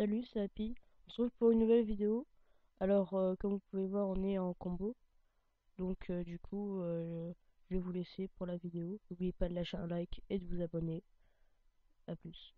Salut, c'est Happy. On se retrouve pour une nouvelle vidéo. Alors, comme vous pouvez voir, on est en combo. Donc, je vais vous laisser pour la vidéo. N'oubliez pas de lâcher un like et de vous abonner. A plus.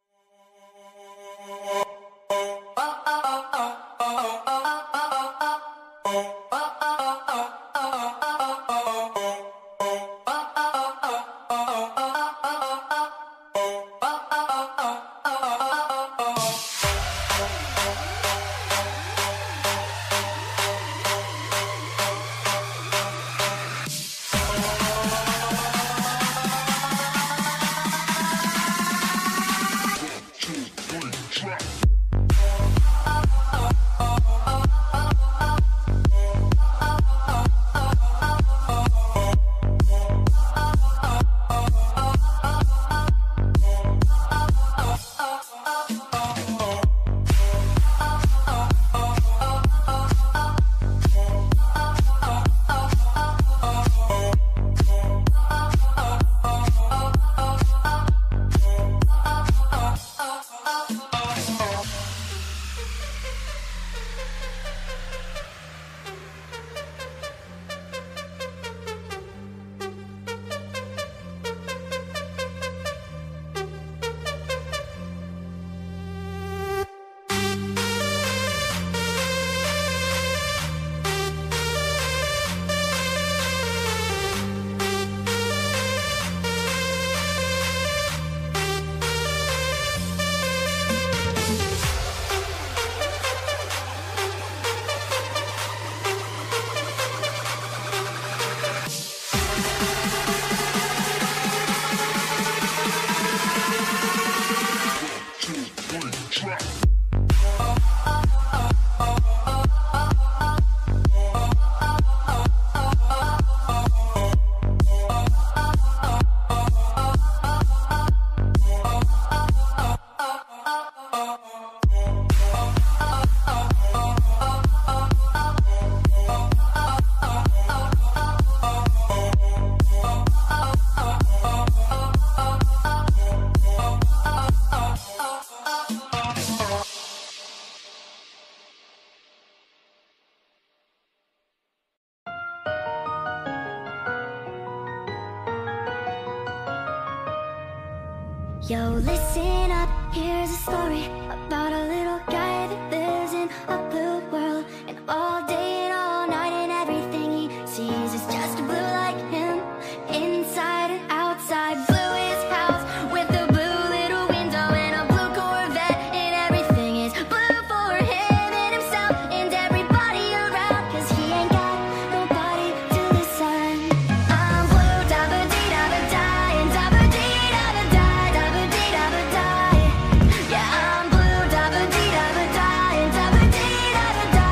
Yo, listen up, here's a story about a little guy that lives in a blue world. And all day and all night and everything he sees is just blue like him. Inside and outside, blue his house with a blue little window and a blue Corvette. And everything is blue for him and himself and everybody around, cause he ain't got nobody to listen. I'm blue, da-ba-dee-da-ba-die, and da-ba-dee-da-ba-die, da-ba-dee-da-ba-die. Yeah, I'm blue, da-ba-dee-da-ba-die, and da-ba-dee-da-ba-die.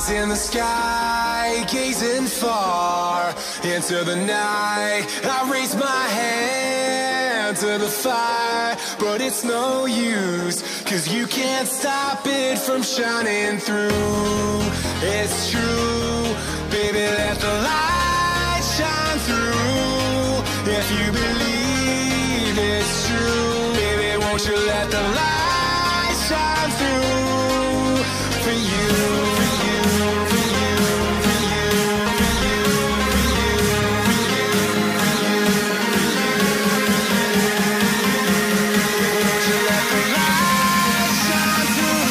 in the sky, gazing far into the night. I raise my hand to the fire, but it's no use, 'cause you can't stop it from shining through. It's true, baby, let the light shine through. If you believe it's true, baby, won't you let the light shine through for you, for you, for you, for you, for you, for you, for you, for you, won't you let the light shine through?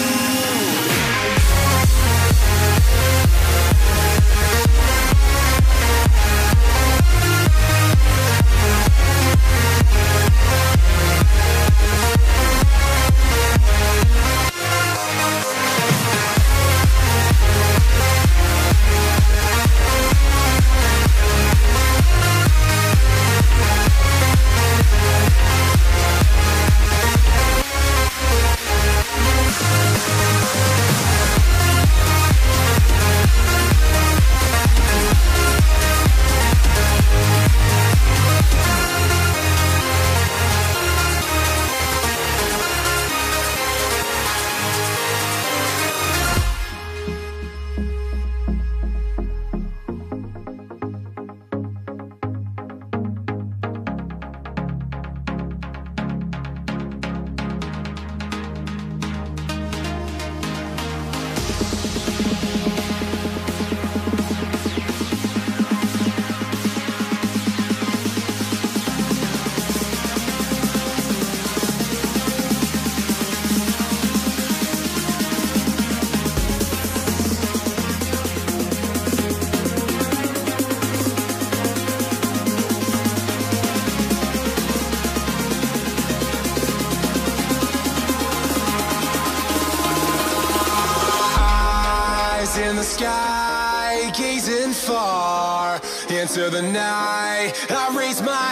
In the sky, gazing far into the night. I raise my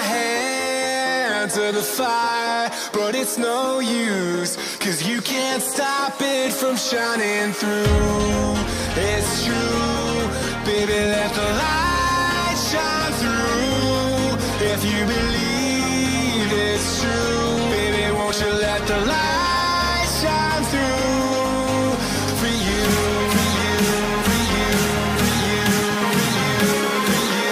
hand to the fire, but it's no use, 'cause you can't stop it from shining through. It's true, baby, let the light shine through. If you believe it's true, baby, won't you let the light shine through for you, for you, for you, for you, for you, for you,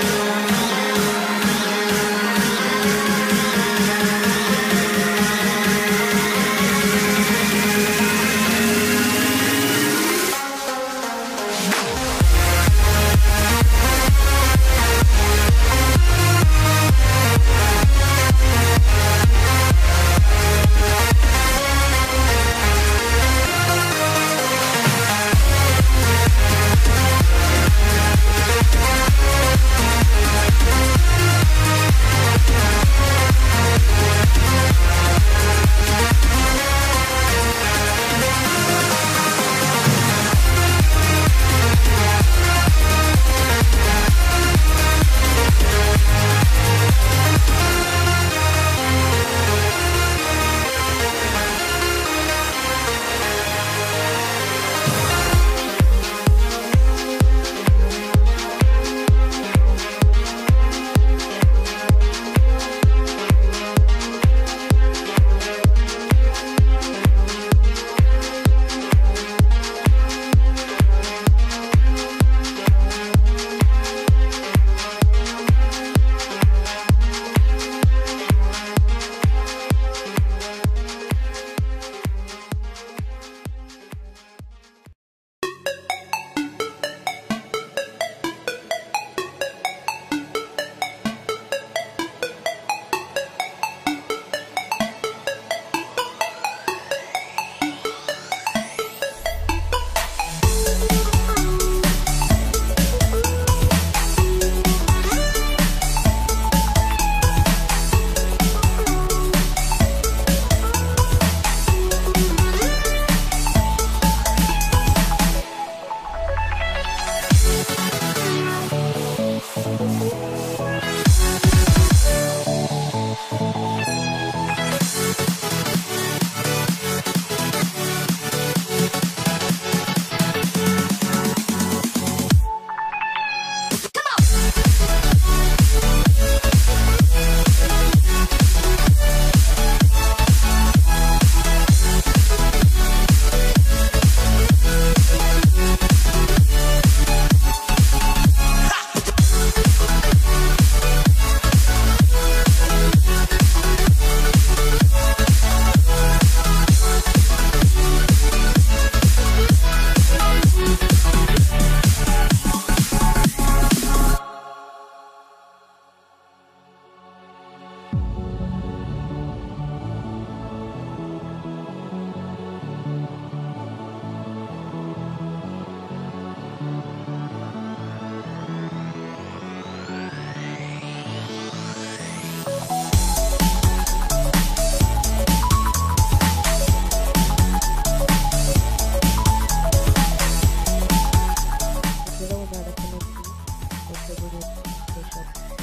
for you, for you. à la fin de la vidéo. Donc abonnez-vous. Ciao, ciao.